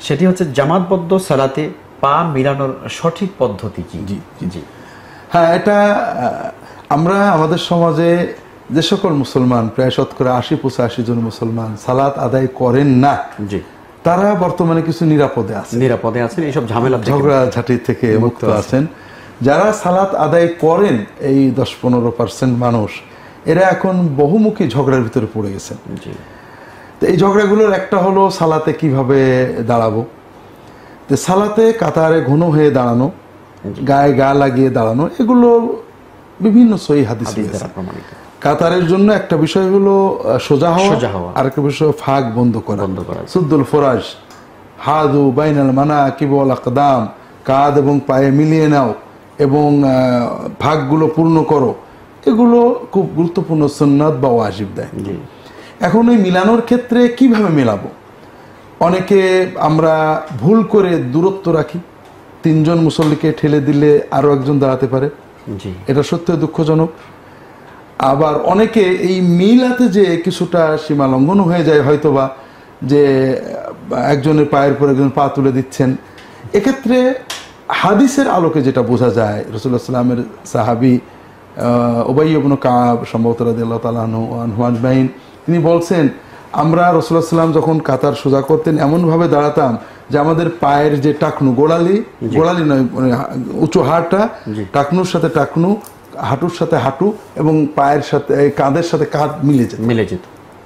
সেটি হচ্ছে জামাতবদ্ধ সালাতে পা মিলানোর সঠিক পদ্ধতি কি? জি জি। হ্যাঁ, এটা আমরা আমাদের সমাজে যে সকল মুসলমান, প্রায় শতকরা 80-85 জন মুসলমান সালাত আদায় করেন না, জি, তারা বর্তমানে কিছু নিরাপদে আছেন, এইসব ঝামেলা ঝগড়াঝাটি থেকে মুক্ত আছেন। যারা সালাত আদায় করেন এই 10-15% মানুষ, এরা এখন বহুমুখী ঝগড়ার ভিতরে পড়ে গেছেন। তো এই ঝগড়াগুলোর একটা হলো সালাতে কিভাবে দাঁড়াবো। তো সালাতে কাতারে ঘন হয়ে দাঁড়ানো, গায়ে গা লাগিয়ে দাঁড়ানো, এগুলো বিভিন্ন সহিহ হাদিস প্রমাণিত। কাতারের জন্য একটা বিষয় হলো সোজা হওয়া, আরেকটা বিষয় ফাঁক বন্ধ করা। সুদ্দুল ফরাজ, হাদু বাইনাল মানাকিব ওয়াল আকদাম, কাঁধ এবং পায়ে মিলিয়ে নাও এবং ফাঁকগুলো পূর্ণ করো, এগুলো খুব গুরুত্বপূর্ণ সুন্নাত বা ওয়াজিব দেয়। এখন এই মিলানোর ক্ষেত্রে কিভাবে মেলাবো? অনেকে আমরা ভুল করে দূরত্ব রাখি, 3 জন মুসল্লিকে ঠেলে দিলে আরো একজন দাঁড়াতে পারে, এটা সত্যি দুঃখজনক। আবার অনেকে এই মিলাতে যে কিছুটা সীমা লঙ্ঘন হয়ে যায়, হয়তোবা যে একজনের পায়ের পর একজন পা তুলে দিচ্ছেন। এক্ষেত্রে হাদিসের আলোকে যেটা বোঝা যায়, রাসূলুল্লাহ সাল্লাল্লাহু আলাইহি ওয়াসাল্লামের সাহাবী উবাই ইবনে কাব সম্ভবত রাদিয়াল্লাহু তাআলা আনহু আজমাইন, তিনি বলছেন, আমরা রাসূলুল্লাহ সাল্লাল্লাহু আলাইহি ওয়াসাল্লাম যখন কাতার সোজা করতেন এমনভাবে দাঁড়াতাম যে আমাদের পায়ের যে টাকনু, গোড়ালি নয়, মানে উঁচু হাড়টা টাকনুর সাথে টাকনু, হাঁটুর সাথে হাঁটু এবং পায়ের সাথে কাঁধের সাথে কাঁধ মিলে যেত।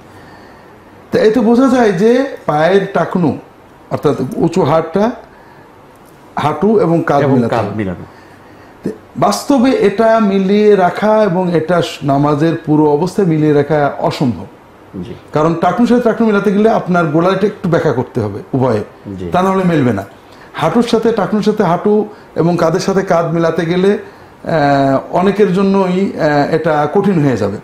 তো এতে বোঝা যায় যে পায়ের টাকনু অর্থাৎ উঁচু হাড়টা, হাঁটু এবং কাঁধ মিলানো। বাস্তবে এটা মিলিয়ে রাখা এবং এটা নামাজের পুরো অবস্থায় মিলিয়ে রাখা অসম্ভব। কারণ টাকনুর সাথে টাকনু মিলাতে গেলে আপনার গোড়ালিটা একটু ব্যাখ্যা করতে হবে উভয়ে, তা না হলে মিলবে না। হাঁটুর সাথে টাকনুর সাথে হাঁটু এবং কাঁধের সাথে কাঁধ মিলাতে গেলে অনেকের জন্যই এটা কঠিন হয়ে যাবে।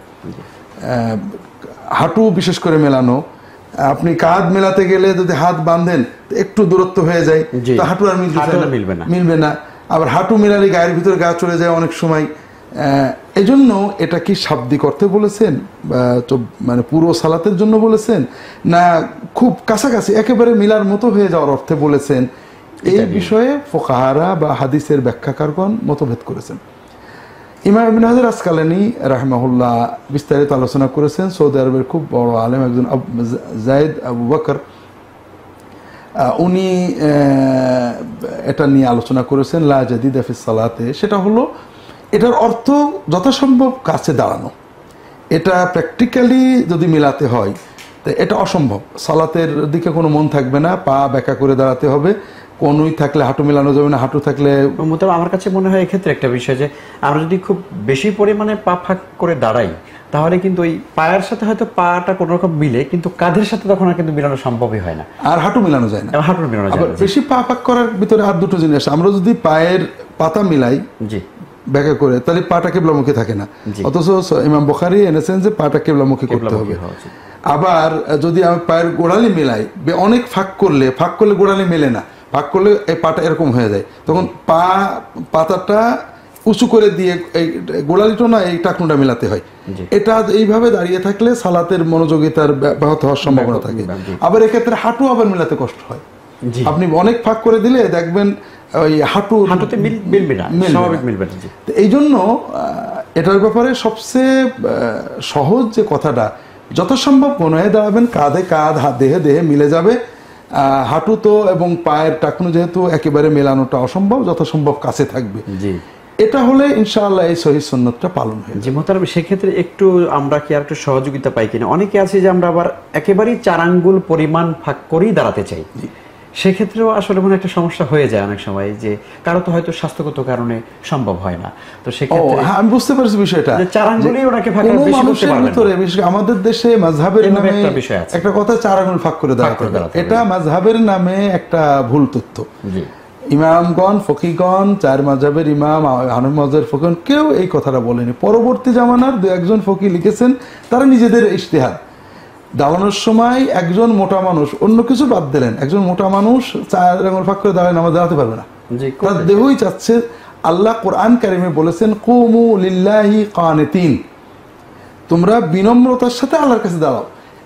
হাঁটু বিশেষ করে মেলানো, আপনি কাঁধ মেলাতে গেলে যদি হাত বাঁধেন একটু দূরত্ব হয়ে যায়, তো হাঁটু আর মিলবে না। আবার হাঁটু মেলালে গায়ের ভিতরে গা চলে যায় অনেক সময়। এজন্য এটা কি শাব্দিক অর্থে বলেছেন, মানে পুরো সালাতের জন্য বলেছেন, না খুব কাছাকাছি একেবারে মিলার মতো হয়ে যাওয়ার অর্থে বলেছেন, এই বিষয়ে ফুকাহারা বা হাদিসের ব্যাখ্যাকারগণ মতভেদ করেছেন। ইমাম ইবনে হাজার আসকালানী রাহিমাহুল্লাহ বিস্তারিত আলোচনা করেছেন। সৌদি আরবের খুব বড় আলেম একজন জায়েদ আবু বকর, উনি এটা নিয়ে আলোচনা করেছেন লা জাদিদা ফিস সালাতে। সেটা হলো এটার অর্থ যথাসম্ভব কাছে দাঁড়ানো। এটা প্র্যাকটিক্যালি যদি মেলাতে হয় তো এটা অসম্ভব। সালাতের দিকে কোনো মন থাকবে না, পা ব্যাকা করে দাঁড়াতে হবে, কোনই থাকলে হাঁটু মেলানো যাবে না, হাঁটু থাকলে। আমার কাছে মনে হয় এক্ষেত্রে একটা বিষয় যে আমরা যদি খুব বেশি পরিমাণে পা ফাঁক করে দাঁড়াই তাহলে কিন্তু ওই পায়ের সাথে হয়তো পাটা কোনো রকম মিলে, কিন্তু কাঁধের সাথে তখন আর কিন্তু মিলানো সম্ভবই হয় না, আর হাঁটু মিলানো যায় না। হাঁটু মিলানো যায় না। বেশি পা ফাঁক করার ভিতরে আর দুটো জিনিস, আমরা যদি পায়ের পাতা মিলাই ব্যাখ্যা করে তাহলে পাটা কিবলামুখী থাকে না, অথচ ইমাম বুখারী এনেছেন যে পাটা কিবলামুখী করতে হবে। আবার যদি আমি পায়ের গোড়ালি মিলাই, অনেক ফাঁক করলে গোড়ালি মেলে না, ফাঁক করলে এই পাটা এরকম হয়ে যায়, তখন পাতাটা উঁচু করে দিয়ে এই গোড়ালিটা না এই টাকনুটা মেলাতে হয়। এটা এইভাবে দাঁড়িয়ে থাকলে সালাতের মনোযোগিতার ব্যাহত হওয়ার সম্ভাবনা থাকে। আবার এক্ষেত্রে হাঁটু আবার মেলাতে কষ্ট হয়, আপনি অনেক ফাঁক করে দিলে দেখবেন ওই হাঁটুতে মিলবে না, স্বাভাবিক মিলবে না। এই জন্য এটার ব্যাপারে সবচেয়ে সহজ যে কথাটা, যথাসম্ভব মনে হয় দাঁড়াবেন, কাঁধে কাঁধ, দেহে দেহে মিলে যাবে। হাঁটু তো এবং পায়ের টাকনু যেহেতু একেবারে মেলানোটা অসম্ভব, যথাসম্ভব কাছে থাকবে। এটা হলে ইনশাআল্লাহ এই সহিহ সুন্নাতটা পালন হয়। জি মোহতারাম, সেক্ষেত্রে একটু আমরা কি আর একটু সহযোগিতা পাই কিনা? অনেকে আছে যে আমরা আবার একেবারেই 4 আঙ্গুল পরিমাণ ফাঁক করেই দাঁড়াতে চাই, সেক্ষেত্রেও আসলে মনে একটা সমস্যা হয়ে যায় অনেক সময়, যে কারো তো হয়তো স্বাস্থ্যগত কারণে সম্ভব হয় না। তো সেক্ষেত্রে আমি বুঝতে পারছি বিষয়টা, 4 আঙ্গুলই ওনাকে ফাঁক বেশি করতে পারবেন না। আমাদের দেশে মাযহাবের নামে একটা কথা 4 আঙ্গুল ফাঁক করে দাঁড়াতে, এটা মাযহাবের নামে একটা ভুল তথ্য। ইমামগণ, ফকিগণ, 4 মাযহাবের ইমাম, হানাফি মাযহাবের ফকিগণ কেউ এই কথাটা বলেনি। পরবর্তী জামানার 2-1 ফকি লিখেছেন, তারা নিজেদের ইজতিহাদ। দাঁড়ানোর সময় একজন মোটা মানুষ, অন্য কিছু বাদ দিলেন, একজন মোটা মানুষ 4 আঙ্গুল ফাঁক করে দাঁড়ায় নামাজ দাঁড়াতে পারবে না, তার দেহই চাচ্ছে। আল্লাহ কোরআন কারিমে বলেছেন কুমু লিল্লাহি কানিতিন, তোমরা বিনম্রতার সাথে আল্লাহর কাছে দাঁড়াও।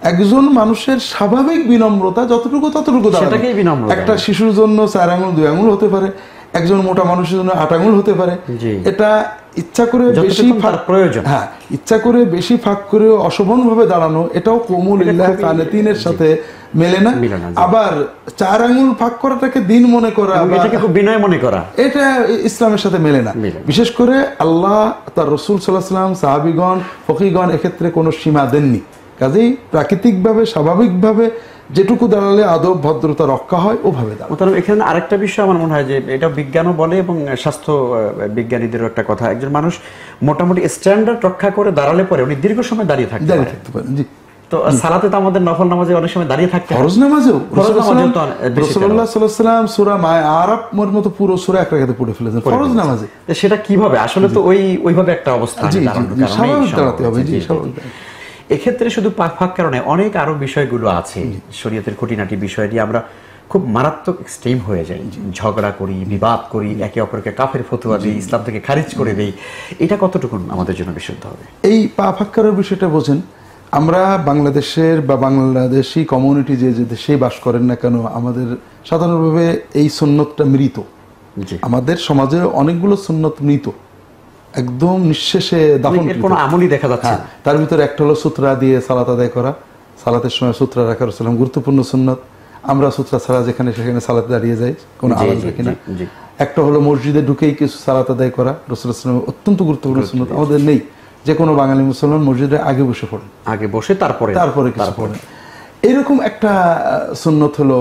একজন মানুষের স্বাভাবিক বিনম্রতা যতটুকু ততটুকু দাঁড়ানো। সেটাকেই বিনম্রতা। একটা শিশুর জন্য 4 আঙুল 2 আঙুল হতে পারে, একজন মোটা মানুষের জন্য 8 আঙুল হতে পারে। জি। এটা ইচ্ছা করে বেশি তার প্রয়োজন। হ্যাঁ, ইচ্ছা করে বেশি ফাঁক করে অশোভন ভাবে দাঁড়ানো, এটাও কমুল ইল্লাহ কানিতিনের সাথে মেলে না। আবার 4 আঙুল ফাঁক করাটাকে দিন মনে করা, এটাকে খুব বিনয় মনে করা, এটা ইসলামের সাথে মেলে না। বিশেষ করে আল্লাহ তার রাসূল সাল্লাল্লাহু আলাইহি ওয়াসাল্লাম, সাহাবীগণ, ফকিহগণ এক্ষেত্রে কোনো সীমা দেননি। কাজেই প্রাকৃতিকভাবে স্বাভাবিকভাবে যেটুকু দাঁড়ালে আদব ভদ্রতা রক্ষা হয় ওভাবে দাঁড়ানো। এখানে আরেকটা বিষয় আমার মনে হয় যে এটা বিজ্ঞানও বলে এবং স্বাস্থ্য বিজ্ঞানীদেরও একটা কথা, একজন মানুষ মোটামুটি স্ট্যান্ডার্ড রক্ষা করে দাঁড়ালে পরে উনি দীর্ঘ সময় দাঁড়িয়ে থাকতে পারেন। জি। তো সালাতে তো আমাদের নফল নামাজে অনেক সময় দাঁড়িয়ে থাকতে হয়। ফরজ নামাজেও রাসূলুল্লাহ সাল্লাল্লাহু আলাইহি ওয়াসাল্লাম সূরা আরাফের মতো পুরো সূরা এক রাকাতে পড়ে ফেলেছেন ফরজ নামাজে। সেটা কিভাবে আসলে তো ওইভাবে একটা অবস্থা স্বাভাবিক দাঁড়াতে হবে। জি, স্বাভাবিক। এক্ষেত্রে শুধু পাক কারণে অনেক আরো বিষয়গুলো আছে, শরীয়তের খুঁটিনাটি বিষয় নিয়ে আমরা খুব মারাত্মক এক্সট্রিম হয়ে যাই, ঝগড়া করি, বিবাদ করি, একে অপরকে কাফের ফতোয়া দিই, ইসলাম থেকে খারিজ করে দেই। এটা কতটুকু আমাদের জন্য বিশুদ্ধ হবে? এই পাক করার বিষয়টা বোঝেন, আমরা বাংলাদেশের বা বাংলাদেশি কমিউনিটি যে দেশেই বাস করেন না কেন, আমাদের সাধারণভাবে এই সুন্নতটা মৃত। আমাদের সমাজে অনেকগুলো সুন্নত মৃত, একদম নিঃশেষে দাফন, কোনো আমলই দেখা যাচ্ছে। তার ভিতরে একটা হলো সূত্রা দিয়ে সালাত আদায় করা, সালাতের সময় সূত্রা রাখার সালাম গুরুত্বপূর্ণ সুন্নত। আমরা সূত্রা ছাড়া যেখানে সেখানে সালাতে দাঁড়িয়ে যাই, কোনো আওয়াজ রাখি না। একটা হলো মসজিদে ঢুকেই কিছু সালাত আদায় করা, রাসূলুল্লাহ সাল্লাল্লাহু আলাইহি ওয়াসাল্লামের অত্যন্ত গুরুত্বপূর্ণ সুন্নত, আমাদের নেই। যে কোনো বাঙালি মুসলমান মসজিদে আগে বসে পড়েন, আগে বসে তারপরে কিছু পড়েন। এরকম একটা সুন্নত হলো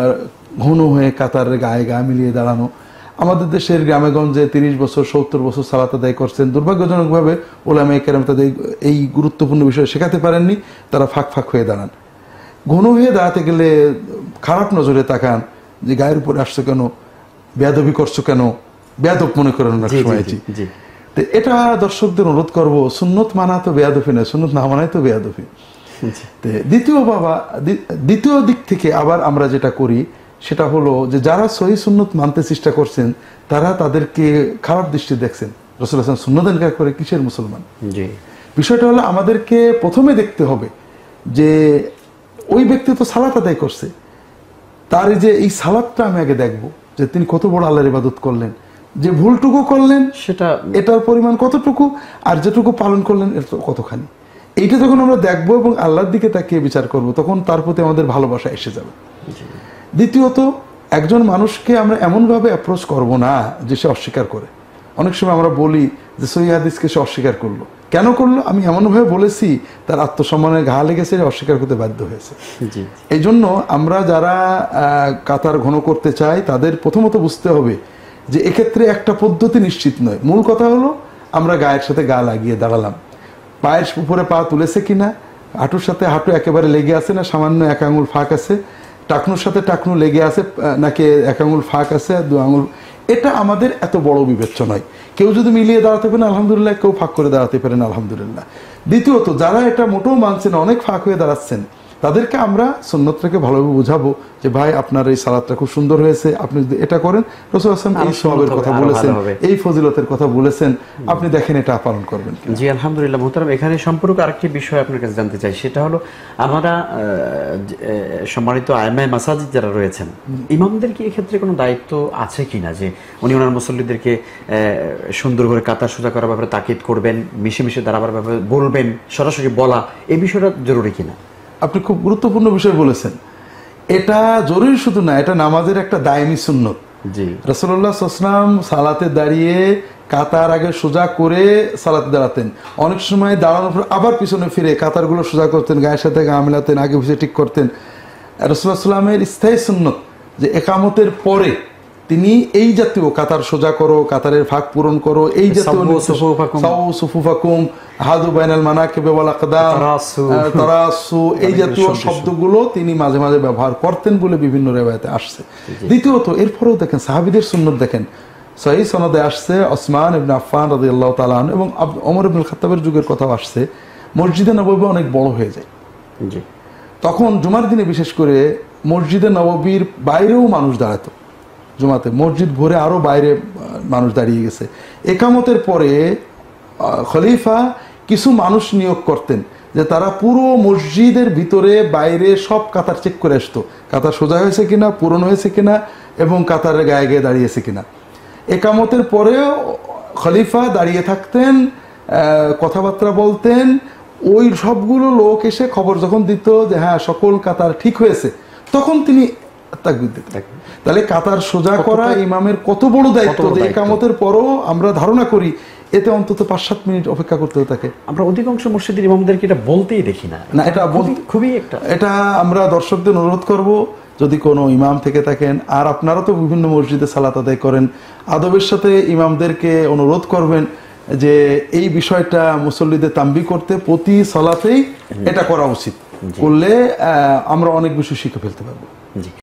ঘন হয়ে কাতারের গায়ে গা মিলিয়ে দাঁড়ানো। আমাদের দেশের গ্রামে গঞ্জে 30 বছর 70 বছর সালাত আদায় করছেন, দুর্ভাগ্যজনকভাবে উলামায়ে কেরাম তাদের এই গুরুত্বপূর্ণ বিষয় শেখাতে পারেননি, তারা ফাঁক হয়ে দাঁড়ান। ঘন হয়ে দাঁড়াতে গেলে খারাপ নজরে তাকান, যে গায়ের উপরে আসছো কেন, বেয়াদবি করছো কেন, বেয়াদব মনে করেন অনেক সময়। তো এটা দর্শকদের অনুরোধ করবো, সুন্নত মানা তো বেয়াদবি নয়, সুন্নত না মানাই তো বেয়াদবি। দ্বিতীয় দিক থেকে আবার আমরা যেটা করি সেটা হলো যে যারা সহি সুন্নত মানতে চেষ্টা করছেন তারা তাদেরকে খারাপ দৃষ্টি দেখছেন। রাসূলুল্লাহ সাল্লাল্লাহু আলাইহি ওয়াসাল্লাম সুন্নত ইনকার করে কিসের মুসলমান? বিষয়টা হলো আমাদেরকে প্রথমে দেখতে হবে যে ওই ব্যক্তি তো সালাত আদায় করছে, তার যে এই সালাতটা আমি আগে দেখবো যে তিনি কত বড় আল্লাহর ইবাদত করলেন, যে ভুলটুকু করলেন সেটা এটার পরিমাণ কতটুকু, আর যেটুকু পালন করলেন এটা কতখানি। এইটা যখন আমরা দেখবো এবং আল্লাহর দিকে তাকিয়ে বিচার করব, তখন তার প্রতি আমাদের ভালোবাসা এসে যাবে। দ্বিতীয়ত, একজন মানুষকে আমরা এমনভাবে অ্যাপ্রোচ করব না যে সে অস্বীকার করে। অনেক সময় আমরা বলি যে সহিহ হাদিসকে সে অস্বীকার করলো, কেন করলো? আমি এমনভাবে বলেছি তার আত্মসম্মানের ঘা লেগেছে, অস্বীকার করতে বাধ্য হয়েছে। এই জন্য আমরা যারা কাতার ঘন করতে চাই তাদের প্রথমত বুঝতে হবে যে এক্ষেত্রে একটা পদ্ধতি নিশ্চিত নয়। মূল কথা হলো আমরা গায়ের সাথে গা লাগিয়ে দাঁড়ালাম, পায়ের উপরে পা তুলেছে কিনা, হাঁটুর সাথে হাঁটু একেবারে লেগে আছে না সামান্য 1 আঙুল ফাঁক আছে, টাকনুর সাথে টাকনু লেগে আছে নাকি 1 আঙুল ফাঁক আছে 2 আঙুল, এটা আমাদের এত বড় বিবেচ্য নয়। কেউ যদি মিলিয়ে দাঁড়াতে পারেন আলহামদুলিল্লাহ, কেউ ফাঁক করে দাঁড়াতে পারেন আলহামদুলিল্লাহ। দ্বিতীয়ত, যারা এটা মোটেও মানছেন, অনেক ফাঁক হয়ে দাঁড়াচ্ছেন, তাদেরকে আমরা সুন্নতটাকে ভালোভাবে বুঝাবো যে ভাই আপনার এই সালাতটা খুব সুন্দর হয়েছে, আপনি যদি এটা করেন, রাসূলুল্লাহ সাল্লাল্লাহু আলাইহি ওয়াসাল্লাম এই সওয়াবের কথা বলেছেন, এই ফজিলতের কথা বলেছেন, আপনি দেখেন এটা পালন করবেন। জি আলহামদুলিল্লাহ। মুহতারাম, এখানে সম্পর্ক আরেকটি বিষয় আপনার কাছে জানতে চাই, সেটা হলো আমরা সম্মানিত আইমায়ে মাসাজিদ যারা রয়েছেন, ইমামদের কি এক্ষেত্রে কোনো দায়িত্ব আছে কিনা, যে উনি ওনার মুসল্লিদেরকে সুন্দর করে কাতার সোজা করার ব্যাপারে তাকিদ করবেন, মিশে দাঁড়াবার ব্যাপারে বলবেন, সরাসরি বলা, এই বিষয়টা জরুরি কিনা? আপনি খুব গুরুত্বপূর্ণ বিষয় বলেছেন। এটা জরুরি শুধু না, এটা নামাজের একটা দায়মি সুন্নত। জি, রাসূলুল্লাহ সাল্লাল্লাহু আলাইহি ওয়াসাল্লাম সালাতে দাঁড়িয়ে কাতার আগে সোজা করে সালাতে দাঁড়াতেন, অনেক সময় দাঁড়ানোর পর আবার পিছনে ফিরে কাতারগুলো সোজা করতেন, গায়ের সাথে গা মেলাতেন, আগে পিছিয়ে ঠিক করতেন। রাসূলুল্লাহ সাল্লাল্লাহু আলাইহি ওয়াসাল্লামের স্থায়ী সুন্নত যে একামতের পরে তিনি এই জাতীয় কাতার সোজা করো, কাতারের ফাঁক পূরণ করো, এই জাতীয় সুফুফাকুম হাদু বাইনাল মানাকিব ওয়াল আকদাম তারাসু, এই জাতীয় শব্দগুলো তিনি মাঝে মাঝে ব্যবহার করতেন বলে বিভিন্ন রিওয়ায়াতে আসছে। দ্বিতীয়ত, এরপরেও দেখেন সাহাবীদের সুন্নত দেখেন, সহিহ সনদে আসছে ওসমান ইবনে আফফান রাদিয়াল্লাহু তাআলা আনহু এবং ওমর ইবনুল খাত্তাবের যুগের কথাও আসছে, মসজিদে নববী অনেক বড় হয়ে যায়। তখন জুমার দিনে বিশেষ করে মসজিদে নববীর বাইরেও মানুষ দাঁড়াতো, জুমাতে মসজিদ ভরে আরো বাইরে মানুষ দাঁড়িয়ে গেছে। একামতের পরে খলিফা কিছু মানুষ নিয়োগ করতেন যে তারা পুরো মসজিদের ভিতরে বাইরে সব কাতার চেক করে আসতো, কাতার সোজা হয়েছে কিনা, পূরণ হয়েছে কিনা, এবং কাতারের গায়ে গায়ে দাঁড়িয়েছে কিনা। একামতের পরেও খলিফা দাঁড়িয়ে থাকতেন, কথাবার্তা বলতেন, ওই সবগুলো লোক এসে খবর যখন দিত যে হ্যাঁ সকল কাতার ঠিক হয়েছে, তখন তিনি তাকবীর দিতেন। তাহলে কাতার সোজা করা ইমামের কত বড় দায়িত্ব, যে একামতের পরও আমরা ধারণা করি এতে অন্তত 5-7 মিনিট অপেক্ষা করতে থাকে। আমরা অধিকাংশ মসজিদের ইমামদেরকে এটা বলতেই দেখি না। না, এটা খুবই এটা আমরা দর্শকদের অনুরোধ করব, যদি কোনো ইমাম থেকে থাকেন, আর আপনারা তো বিভিন্ন মসজিদে সালাত আদায় করেন, আদবের সাথে ইমামদেরকে অনুরোধ করবেন যে এই বিষয়টা মুসল্লিদের তাম্বি করতে, প্রতি সালাতেই এটা করা উচিত। করলে আমরা অনেক বিষয় শিখে ফেলতে পারবো। জি।